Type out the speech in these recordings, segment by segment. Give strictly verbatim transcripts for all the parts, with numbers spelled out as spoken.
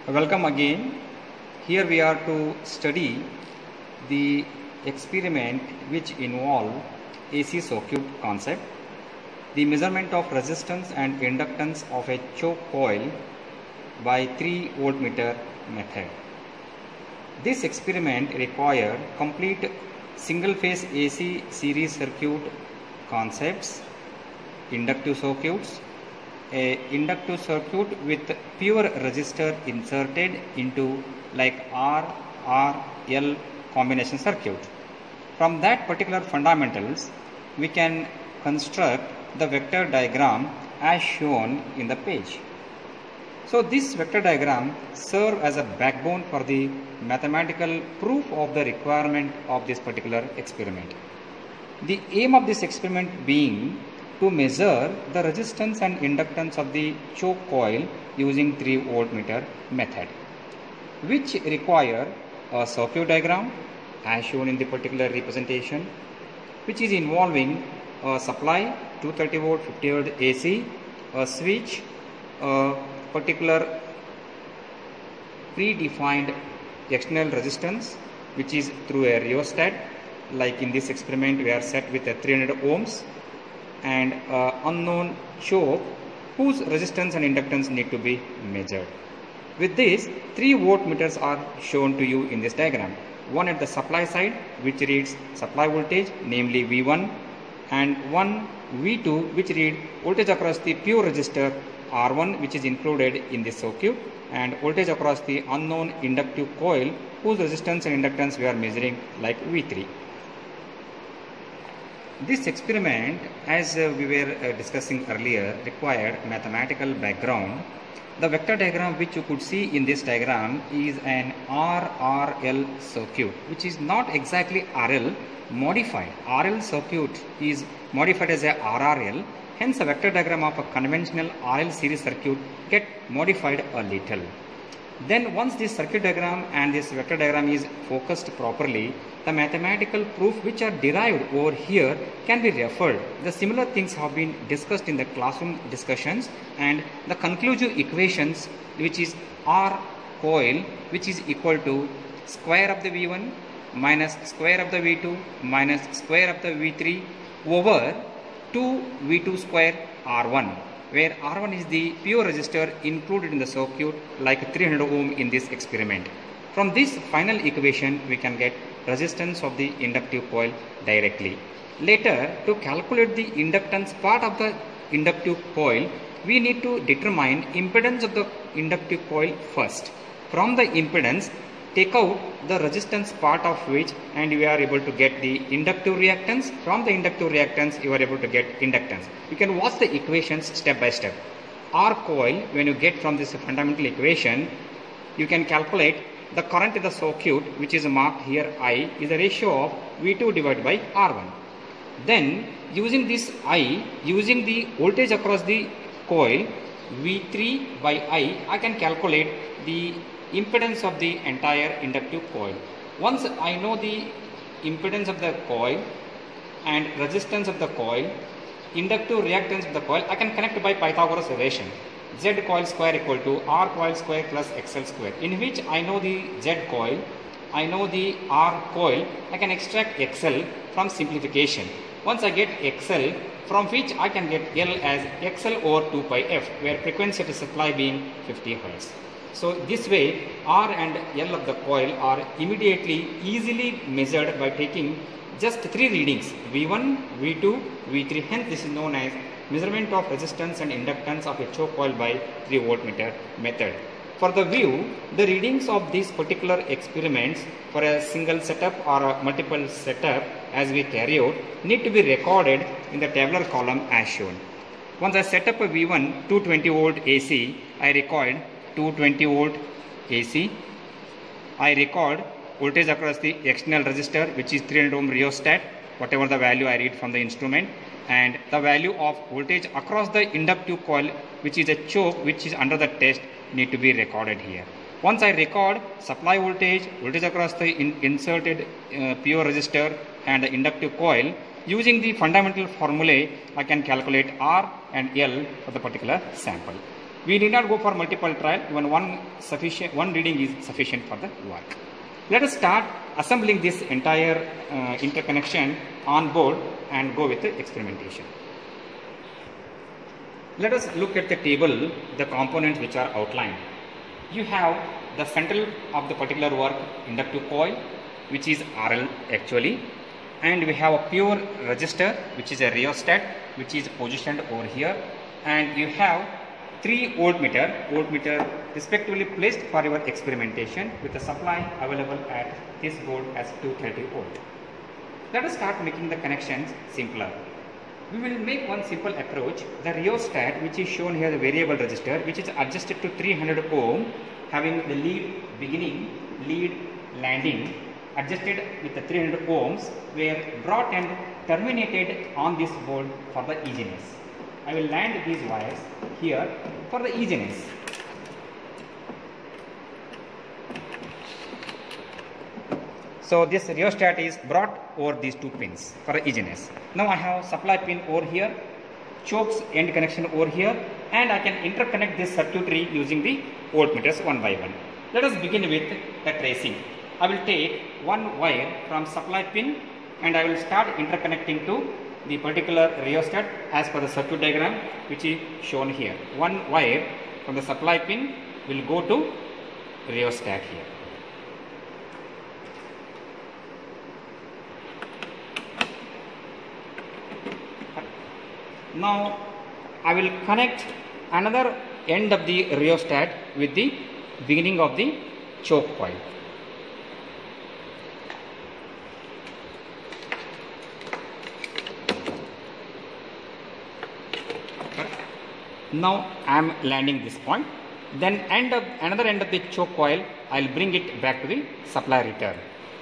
Welcome again. Here we are to study the experiment which involve A C circuit concept, the measurement of resistance and inductance of a choke coil by three voltmeter method. This experiment required complete single phase A C series circuit concepts, inductive circuits, a inductive circuit with pure resistor inserted into like R, R, L combination circuit. From that particular fundamentals, we can construct the vector diagram as shown in the page. So this vector diagram serves as a backbone for the mathematical proof of the requirement of this particular experiment. The aim of this experiment being to measure the resistance and inductance of the choke coil using three voltmeter method, which require a circuit diagram as shown in the particular representation, which is involving a supply two hundred thirty volt fifty volt A C, a switch, a particular predefined external resistance which is through a rheostat. Like in this experiment we are set with a three hundred ohms, and uh, unknown choke whose resistance and inductance need to be measured. With this, three voltmeters are shown to you in this diagram. One at the supply side which reads supply voltage, namely V one, and one V two which read voltage across the pure resistor R one which is included in this circuit, and voltage across the unknown inductive coil whose resistance and inductance we are measuring like V three. This experiment, as uh, we were uh, discussing earlier, required mathematical background. The vector diagram which you could see in this diagram is an R R L circuit, which is not exactly R L, modified. R L circuit is modified as a R R L, hence the vector diagram of a conventional R L series circuit get modified a little. Then once this circuit diagram and this vector diagram is focused properly, the mathematical proof which are derived over here can be referred. The similar things have been discussed in the classroom discussions, and the conclusive equations which is R coil which is equal to square of the V one minus square of the V two minus square of the V three over two V two square R one, where R one is the pure resistor included in the circuit like three hundred ohm in this experiment. From this final equation we can get resistance of the inductive coil directly. Later, to calculate the inductance part of the inductive coil, we need to determine impedance of the inductive coil first. From the impedance, take out the resistance part of which, and we are able to get the inductive reactance. From the inductive reactance you are able to get inductance. You can watch the equations step by step. R coil, when you get from this fundamental equation, you can calculate the current in the circuit which is marked here I is the ratio of V two divided by R one. Then using this I, using the voltage across the coil V three by I, I can calculate the impedance of the entire inductive coil. Once I know the impedance of the coil and resistance of the coil, inductive reactance of the coil, I can connect by Pythagoras relation. Z coil square equal to R coil square plus X L square, in which I know the Z coil, I know the R coil, I can extract X L from simplification. Once I get X L, from which I can get L as X L over two pi F, where frequency of the supply being fifty hertz. So this way R and L of the coil are immediately easily measured by taking just three readings, V one, V two, V three. Hence this is known as measurement of resistance and inductance of a choke coil by three voltmeter method. For the view, the readings of these particular experiments for a single setup or a multiple setup as we carry out need to be recorded in the tabular column as shown. Once I set up a V one two hundred twenty volt A C, I record two hundred twenty volt A C. I record voltage across the external resistor which is three hundred ohm rheostat, whatever the value I read from the instrument, and the value of voltage across the inductive coil which is a choke which is under the test need to be recorded here. Once I record supply voltage, voltage across the in inserted uh, pure resistor and the inductive coil, using the fundamental formulae I can calculate R and L for the particular sample. We need not go for multiple trial, even one sufficient, one reading is sufficient for the work. Let us start assembling this entire uh, interconnection on board and go with the experimentation. Let us look at the table, the components which are outlined. You have the central of the particular work inductive coil, which is R L actually, and we have a pure resistor, which is a rheostat, which is positioned over here, and you have three voltmeter, voltmeter respectively placed for your experimentation with the supply available at this board as two thirty volt. Let us start making the connections simpler. We will make one simple approach. The rheostat, which is shown here, the variable resistor, which is adjusted to three hundred ohm, having the lead beginning, lead landing, adjusted with the three hundred ohms, were brought and terminated on this board for the easiness. I will land these wires here for the easiness. So this rheostat is brought over these two pins for the easiness. Now I have supply pin over here, chokes end connection over here, and I can interconnect this circuitry using the voltmeters one by one. Let us begin with the tracing. I will take one wire from supply pin and I will start interconnecting to the particular rheostat as per the circuit diagram which is shown here. One wire from the supply pin will go to rheostat here. Now I will connect another end of the rheostat with the beginning of the choke coil. Now I am landing this point. Then end of another end of the choke coil, I will bring it back to the supply return.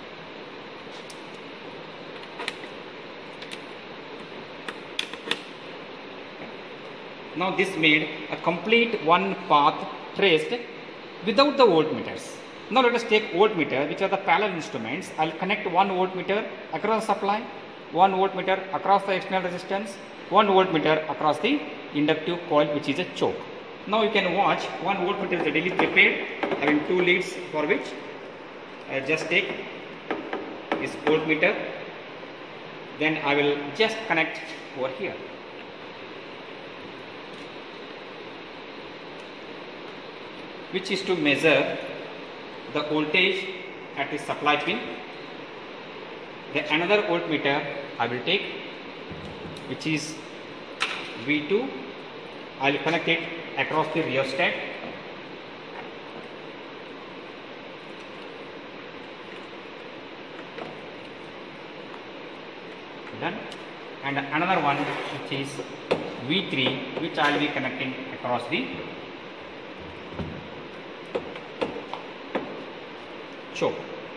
Now this made a complete one path traced without the voltmeters. Now let us take voltmeter, which are the parallel instruments. I will connect one voltmeter across the supply, one voltmeter across the external resistance, one voltmeter across the inductive coil, which is a choke. Now you can watch one voltmeter is readily prepared, having two leads, for which I just take this voltmeter. Then I will just connect over here. Which is to measure the voltage at the supply pin. Then another voltmeter I will take, which is V two. I will connect it across the rheostat. Done. And another one which is V three, which I will be connecting across the choke.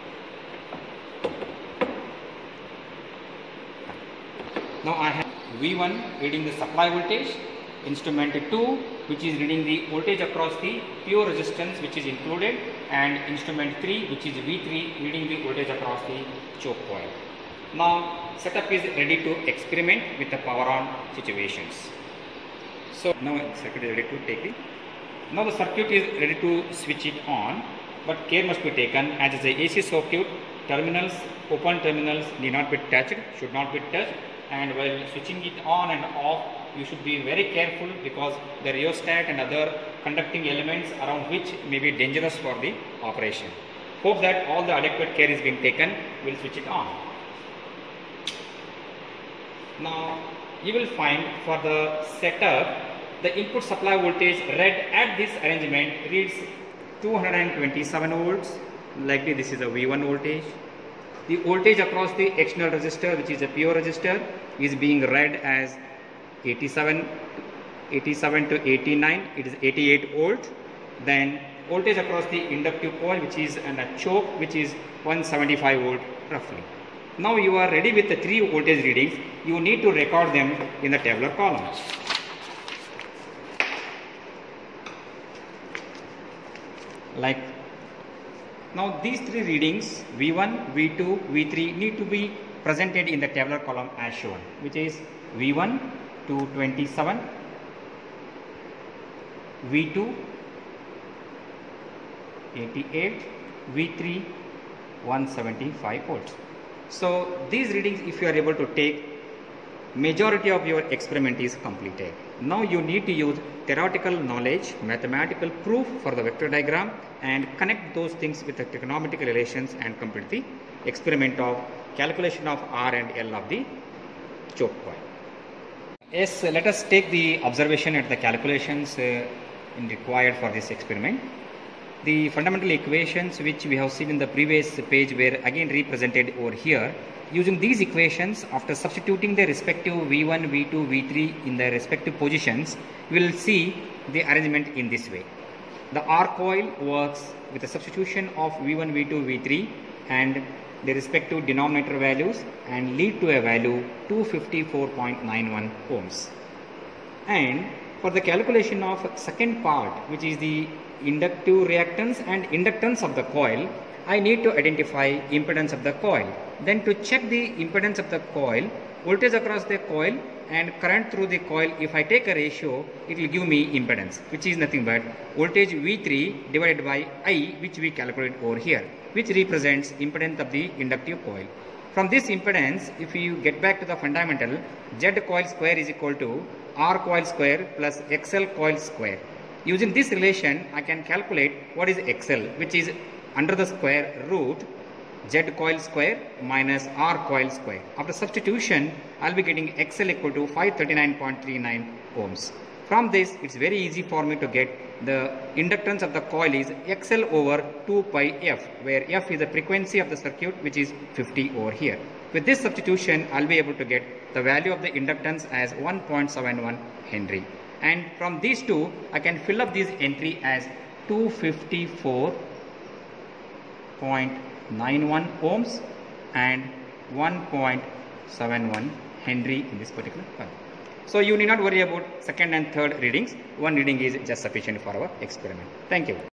Now I have V one reading the supply voltage, instrument two which is reading the voltage across the pure resistance which is included, and instrument three which is V three reading the voltage across the choke coil. Now setup is ready to experiment with the power on situations. So now the circuit is ready to take it. Now the circuit is ready to switch it on, but care must be taken as is a A C circuit. Terminals, open terminals need not be touched, should not be touched, and while switching it on and off you should be very careful because the rheostat and other conducting elements around which may be dangerous for the operation. Hope that all the adequate care is being taken. We will switch it on. Now you will find for the setup the input supply voltage read at this arrangement reads two hundred twenty-seven volts. Likely this is a V one voltage. The voltage across the external resistor, which is a pure resistor, is being read as eighty-seven, eighty-seven to eighty-nine. It is eighty-eight volt. Then voltage across the inductive coil, which is and a choke, which is one hundred seventy-five volt roughly. Now you are ready with the three voltage readings. You need to record them in the tabular column. Like now these three readings V one, V two, V three need to be presented in the tabular column as shown, which is V one to twenty-seven, V two eighty-eight, V three one seventy-five volts. So these readings, if you are able to take, majority of your experiment is completed. Now you need to use theoretical knowledge, mathematical proof for the vector diagram, and connect those things with the trigonometric relations and complete the experiment of calculation of R and L of the choke coil. Yes, let us take the observation at the calculations uh, required for this experiment. The fundamental equations which we have seen in the previous page were again represented over here. Using these equations, after substituting the respective V one, V two, V three in their respective positions, we will see the arrangement in this way. The R coil works with the substitution of V one, V two, V three and the respective denominator values and lead to a value two fifty-four point nine one ohms. And for the calculation of second part, which is the inductive reactance and inductance of the coil, I need to identify impedance of the coil. Then to check the impedance of the coil, voltage across the coil and current through the coil, if I take a ratio, it will give me impedance, which is nothing but voltage V three divided by I, which we calculate over here, which represents impedance of the inductive coil. From this impedance, if you get back to the fundamental, Z coil square is equal to R coil square plus X L coil square. Using this relation, I can calculate what is X L, which is under the square root Z coil square minus R coil square. After substitution, I will be getting X L equal to five thirty-nine point three nine ohms. From this, it's very easy for me to get the inductance of the coil is X L over two pi F, where F is the frequency of the circuit, which is fifty over here. With this substitution, I'll be able to get the value of the inductance as one point seven one Henry. And from these two, I can fill up this entry as two fifty-four point nine one ohms and one point seven one Henry in this particular coil. So you need not worry about second and third readings. One reading is just sufficient for our experiment. Thank you.